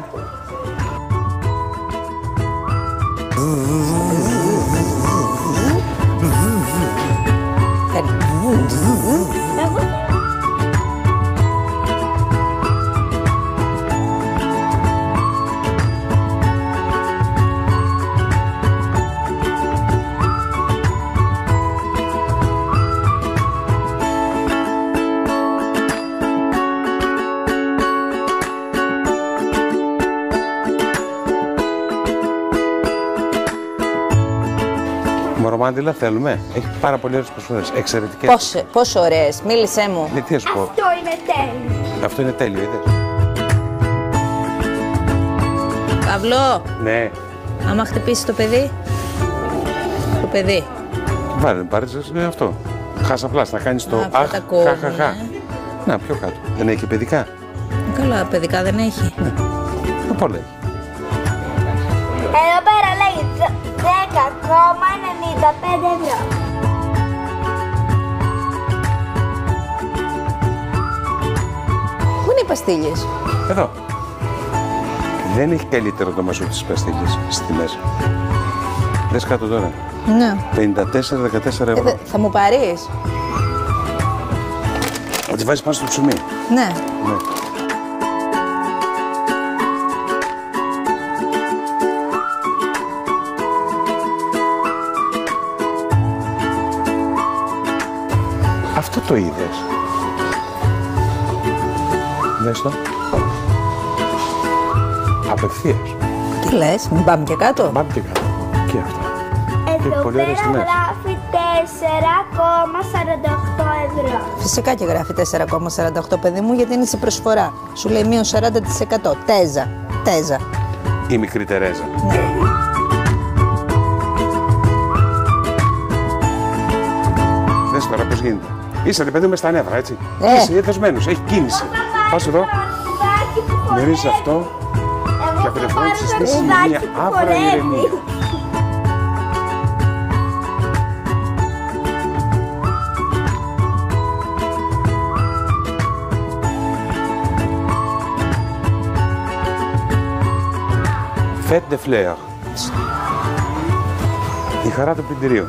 Μορομάντιλα θέλουμε. Έχει πάρα πολύ ωραίες προσφορές. Εξαιρετικές. Πόσο ωραίες. Μίλησέ μου. Ναι, τι να σου πω. Αυτό είναι τέλειο. Αυτό είναι τέλειο, είδες. Παύλο. Ναι. Άμα χτυπήσει το παιδί. Το παιδί. Βάλε, πάρεις αυτό. Χασαπλάς, να κάνεις το αχ, χαχαχα. Να, πιο κάτω. Δεν έχει και παιδικά. Καλά, παιδικά δεν έχει. Ναι. Πολλά έχει. Εδώ πέρα λέει 10,95 ευρώ. Πού είναι οι παστίλιες? Εδώ. Δεν έχει καλύτερο το Μασούτη στις παστίλιες στις τιμές. Δες κάτω τώρα. Ναι. 54-14 ευρώ. Θα μου πάρεις? Θα τις βάζεις πάνω στο ψωμί. Ναι. Ναι. Αυτό το είδες. Δες το. Απευθείας. Τι λες, μην πάμε και κάτω? Πάμε και κάτω. Και αυτό. Εδώ πέρα γράφει 4,48 ευρώ. Φυσικά και γράφει 4,48 παιδί μου, γιατί είναι σε προσφορά. Σου λέει μείον 40%. Τέζα. Η μικρή Τερέζα. Ναι. Δες τώρα πώς γίνεται. Είσαι ρε παιδί μες στα νεύρα, έτσι. Είσαι εθεσμένος, έχει κίνηση. Πας εδώ, μυρίζεις αυτό και απελευθερώνεις τη στήση με μια άβρα ηρεμία. Fête de fleurs. Η χαρά του πλυντηρίου.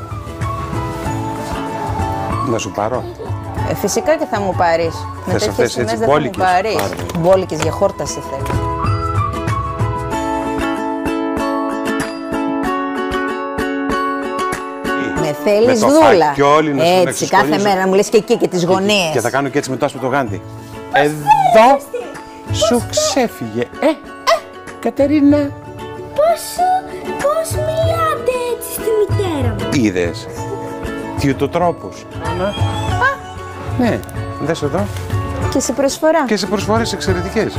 Να σου πάρω. Φυσικά και θα μου πάρεις. Με τέτοιες τιμές δεν θα μου πάρεις. Μπόλικες για χόρταση θέλω. Με θέλεις δούλα. Έτσι, κάθε μέρα να μου λες και εκεί και τις γωνίες. Και θα κάνω και έτσι με το άσπρο το γάντι. Εδώ σου ξέφυγε. Κατερίνα. Πώς μιλάτε έτσι στη μητέρα μου? Είδες. Τι το τρόπος. Ναι, δες εδώ. Και σε προσφορά. Και σε προσφορές εξαιρετικές.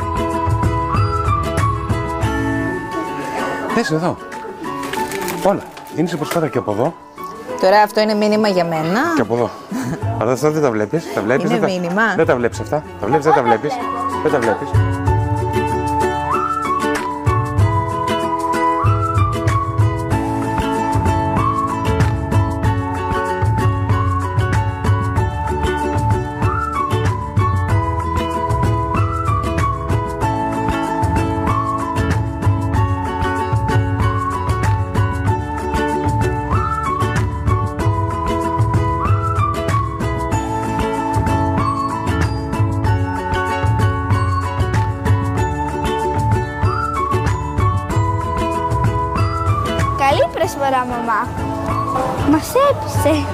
Δες εδώ. Όλα. Είναι σε προσφορά και από εδώ. Τώρα αυτό είναι μήνυμα για μένα. Και από εδώ. Αλλά αυτά δεν τα βλέπεις. Τα βλέπεις. Είναι μήνυμα. Δεν τα βλέπεις αυτά. Τα βλέπεις, δεν τα βλέπεις. Δεν τα βλέπεις. Καλή προσφορά, μαμά. Μας έπεισε.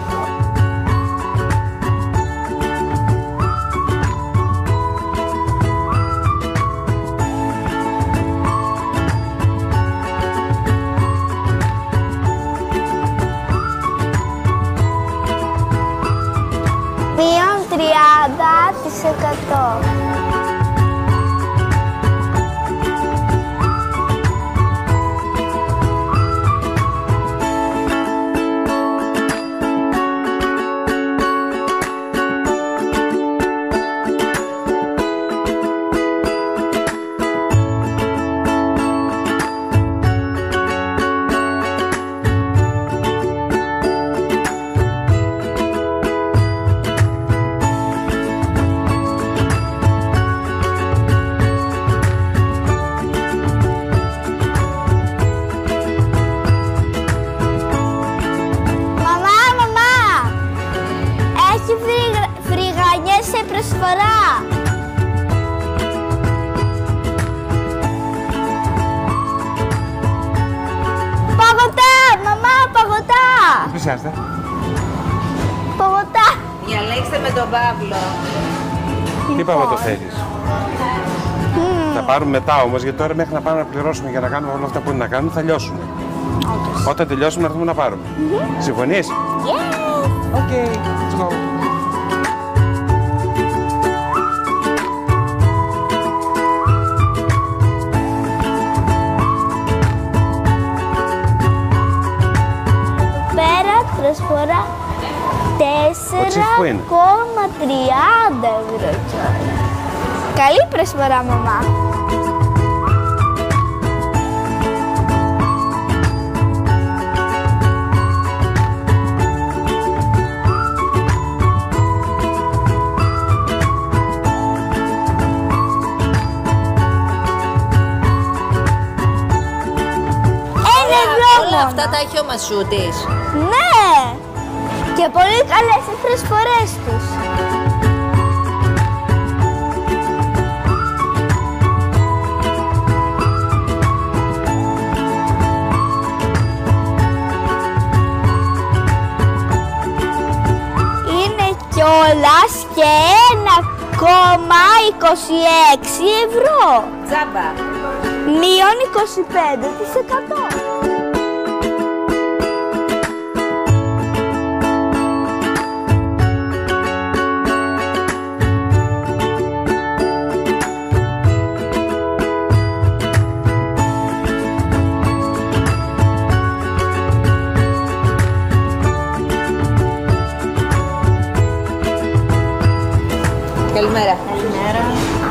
Μείον 30%. Σε προσφορά. Παγωτά, μαμά, παγωτά. Πλησιάστε. Παγωτά. Διαλέξτε με τον Παύλο. Τι παγωτό θέλεις? Θα πάρουμε μετά όμως, γιατί τώρα μέχρι να πάμε να πληρώσουμε για να κάνουμε όλα αυτά που είναι να κάνουμε θα λιώσουμε. Όταν τελειώσουμε να έρθουμε να πάρουμε. Συμφωνείς? Yes. Okay, let's go. Προσφορά 4,30 ευρώ. Καλή προσφορά, μαμά. Όλα αυτά τα έχει ο Μασούτης. Ναι! Και πολύ καλές οι προσφορές τους. Είναι κιόλας και 1,26 ευρώ. Τζάμπα. Μείον 25%. Καλημέρα. Καλημέρα.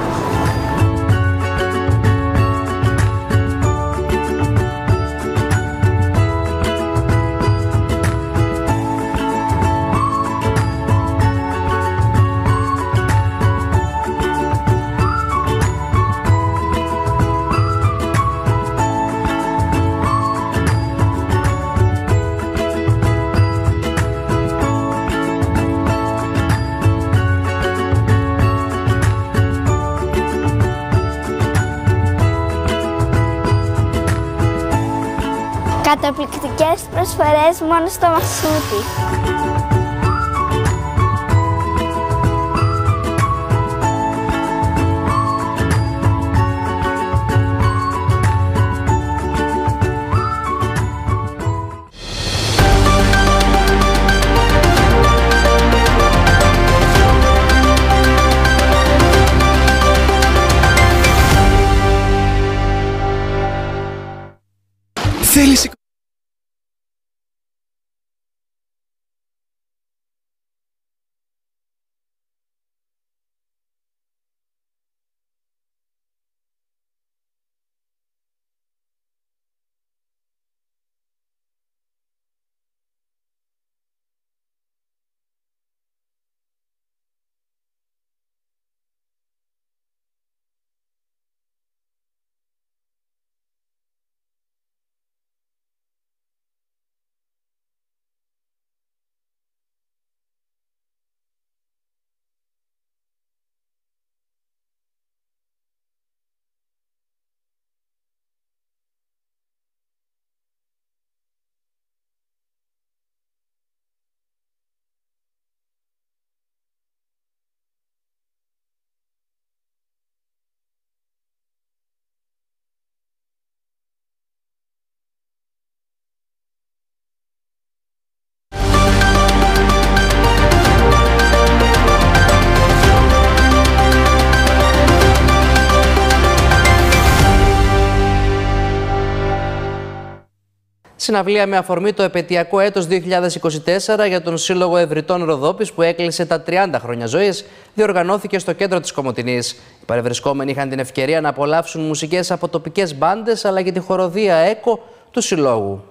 Καταπληκτικές προσφορές μόνο στο Μασούτη. Θέλεις Συναυλία με αφορμή το επετειακό έτος 2024 για τον Σύλλογο Ευρυτών Ροδόπης που έκλεισε τα 30 χρόνια ζωής, διοργανώθηκε στο κέντρο της Κομοτηνής. Οι παρευρισκόμενοι είχαν την ευκαιρία να απολαύσουν μουσικές από τοπικές μπάντες αλλά και τη χοροδία ΕΚΟ του Συλλόγου.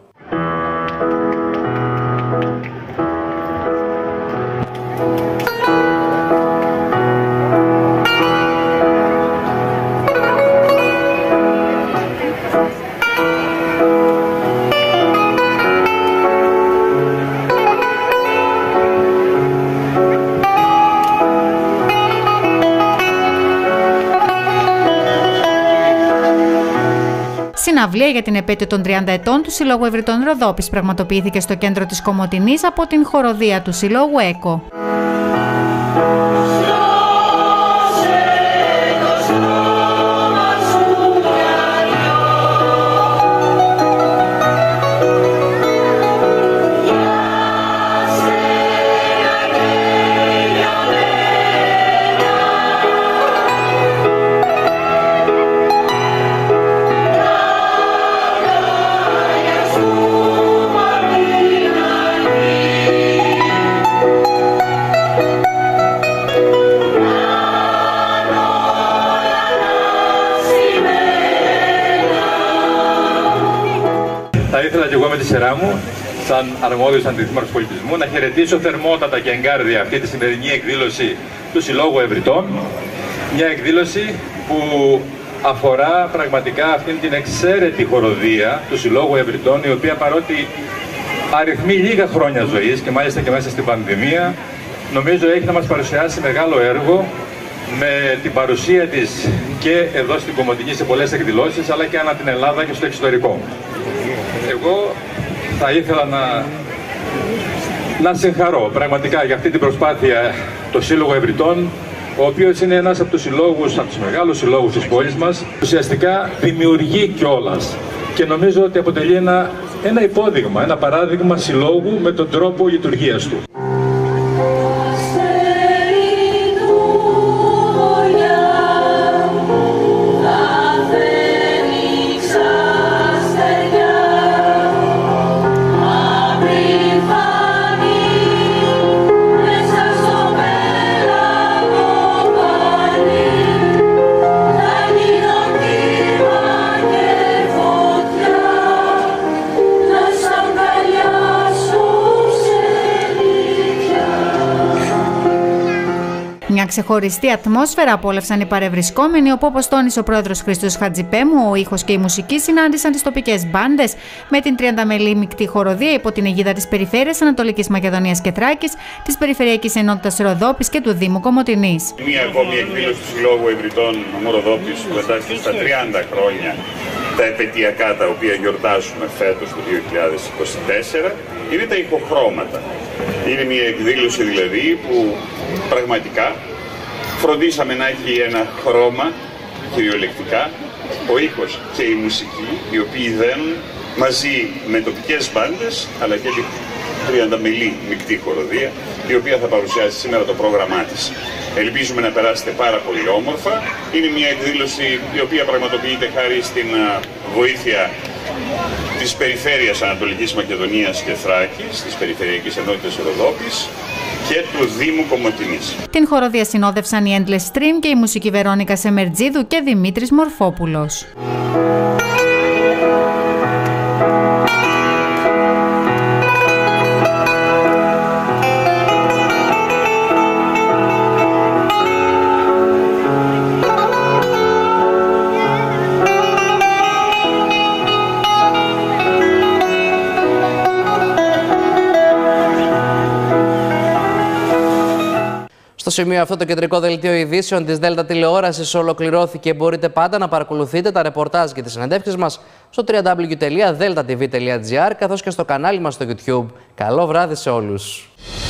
Συναυλία για την επέτειο των 30 ετών του Συλλόγου Ευρυτών Ροδόπης πραγματοποιήθηκε στο κέντρο της Κομοτηνής από την χοροδία του Συλλόγου ΕΚΟ. Θα ήθελα και εγώ με τη σειρά μου, σαν αρμόδιος αντιδήμαρχος πολιτισμού, να χαιρετήσω θερμότατα και εγκάρδια αυτή τη σημερινή εκδήλωση του Συλλόγου Ευρυτών. Μια εκδήλωση που αφορά πραγματικά αυτήν την εξαίρετη χοροδία του Συλλόγου Ευρυτών, η οποία παρότι αριθμεί λίγα χρόνια ζωής και μάλιστα και μέσα στην πανδημία, νομίζω έχει να μας παρουσιάσει μεγάλο έργο με την παρουσία της και εδώ στην Κομοτηνή σε πολλές εκδηλώσεις, αλλά και ανά την Ελλάδα και στο εξωτερικό. Εγώ θα ήθελα να συγχαρώ πραγματικά για αυτή την προσπάθεια το Σύλλογο Ευρυτών, ο οποίος είναι ένας από τους συλλόγους, από τους μεγάλους συλλόγους της πόλης μας, ουσιαστικά δημιουργεί κιόλας και νομίζω ότι αποτελεί ένα υπόδειγμα, ένα παράδειγμα συλλόγου με τον τρόπο λειτουργίας του. Μια ξεχωριστή ατμόσφαιρα απόλαυσαν οι παρευρισκόμενοι, όπου, όπως τόνισε ο πρόεδρος Χρήστος Χατζηπέμου, ο ήχος και η μουσική συνάντησαν τις τοπικές μπάντες με την 30 μελή μεικτή χοροδία υπό την αιγίδα της Περιφέρειας Ανατολικής Μακεδονίας και Θράκης, της Περιφερειακής Ενότητας Ροδόπης και του Δήμου Κομοτηνής. Μία ακόμη εκδήλωση του Συλλόγου Ευρυτών Ροδόπης που μετάσχει στα 30 χρόνια τα επετειακά τα οποία γιορτάζουμε φέτος το 2024, είναι τα ηχοχρώματα. Είναι μια εκδήλωση δηλαδή που πραγματικά φροντίσαμε να έχει ένα χρώμα κυριολεκτικά, ο ήχος και η μουσική, οι οποίοι δένουν μαζί με τοπικές μπάντες αλλά και τη 30μελή μεικτή χοροδία, η οποία θα παρουσιάσει σήμερα το πρόγραμμά της. Ελπίζουμε να περάσετε πάρα πολύ όμορφα. Είναι μια εκδήλωση η οποία πραγματοποιείται χάρη στην βοήθεια της Περιφέρειας Ανατολικής Μακεδονίας και Θράκης, της Περιφερειακής Ενότητας Ροδόπης και του Δήμου Κομοτηνής. Την χοροδία συνόδευσαν η Endless Stream και η μουσική Βερόνικα Σεμερτζίδου και Δημήτρης Μορφόπουλος. Στο σημείο αυτό το κεντρικό δελτίο ειδήσεων της Δέλτα Τηλεόρασης ολοκληρώθηκε. Μπορείτε πάντα να παρακολουθείτε τα ρεπορτάζ και τις συνεντεύξεις μας στο www.deltatv.gr καθώς και στο κανάλι μας στο YouTube. Καλό βράδυ σε όλους!